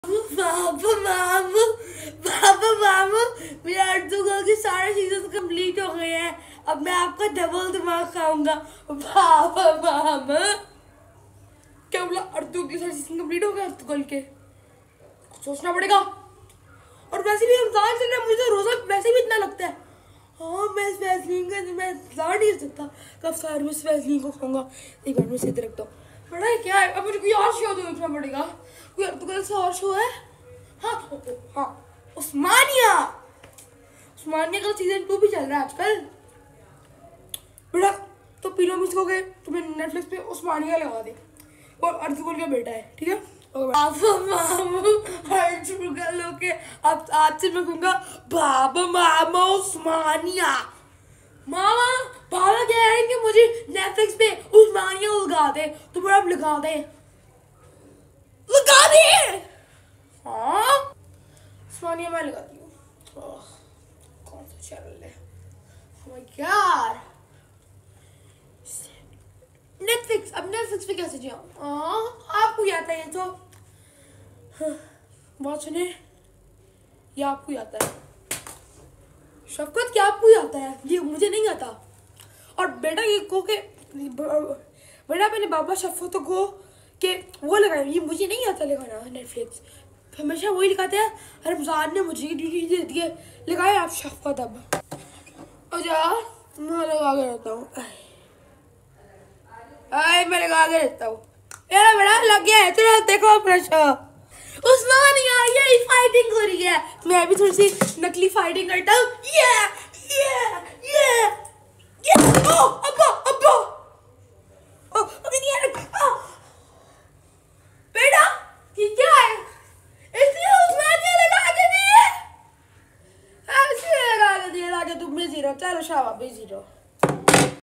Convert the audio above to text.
बाबा मामू बाबा मामू मेरा अर्तुगल के सारे सीजन कंप्लीट हो गए हैं। अब मैं आपका डबल दिमाग खाऊंगा। बाबा मामू क्या बोला? अर्तुगल के सारे सीजन कंप्लीट हो गए अर्तुगल के? सोचना पड़ेगा। और वैसे भी रमजान चल रहा है, मुझे तो रोजा वैसे भी इतना लगता है। हाँ मैं इस वैसलीन का मैं ला नहीं सकता कब सार में इस वैसलीन को खाऊंगा। एक बार मैं सीधे रखता हूँ। बड़ा है क्या है? अब मुझे कोई और शो देखना पड़ेगा। कोई अर्तुगल से और शो है? हाँ हाँ उस्मानिया। उस्मानिया का सीजन 2 भी चल रहा है आजकल। बड़ा तो पिलो मिस हो गए तो मैं नेटफ्लिक्स पे उस्मानिया लगा दे। और अर्तुगल का बेटा है, ठीक है? बाबा मामू अर्तुगल के अब आज से मैं कहूँगा बाबा मामा उस्मानिया। मामा पापा कह रहे हैं कि मुझे नेटफ्लिक्स पे उस्मानिया लगा दे, तो बड़ा लगा दे लगा दे। हाँ उस्मानिया मैं लगाती हूँ। कौन सा चैनल है? Oh my god Netflix. अब नेटफ्लिक्स पे कैसे जाऊँ? आपको आता है तो बहुत सुने ये आपको आता है। शफकत क्या आपको ही आता है? ये मुझे नहीं आता। और बेटा ये को के बेटा मैंने बाबा शफकत को के वो लगाया, ये मुझे नहीं आता लगाना। नेटफ्लिक्स हमेशा वही लिखाते हैं। रमजान ने मुझे ड्यूटी दे दी है, लगाए आप शफकत। अब अच्छा मैं लगा के रहता हूँ। मैं लगा के रहता हूँ। यार बेटा लग गया है, चलो देखो प्रेशर। उस्मानिया यही फाइटिंग हो रही है, मैं भी थोड़ी सी नकली फाइटिंग करता हूँ। अब्बा अब्बा अभी नहीं आ रहा। बेटा ये क्या है? इसलिए उस्मानिया लगा के दिए, ऐसे लगा के दिए ताकि तुम बिजी रहो। चलो शाबाश बिजी रहो।